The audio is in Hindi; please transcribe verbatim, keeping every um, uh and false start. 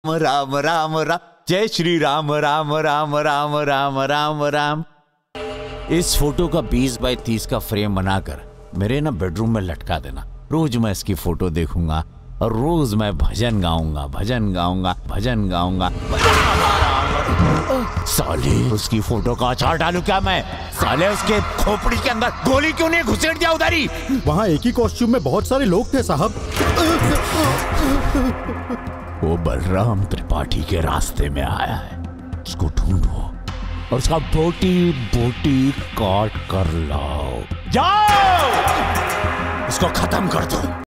राम राम राम जय श्री राम राम राम राम राम राम राम। इस फोटो का बीस बाई तीस का फ्रेम बनाकर मेरे ना बेडरूम में लटका देना। रोज मैं इसकी फोटो देखूंगा और रोज मैं भजन गाऊंगा भजन गाऊंगा भजन गाऊंगा। साले उसकी फोटो का अचार डालू क्या मैं? साले उसके खोपड़ी के अंदर गोली क्यों नहीं घुसेड़ दिया उधर ही? वहाँ एक ही कॉस्ट्यूम में बहुत सारे लोग थे साहब। वो बलराम त्रिपाठी के रास्ते में आया है, उसको ढूंढो और उसका बोटी बोटी काट कर लाओ। जाओ, उसको खत्म कर दो।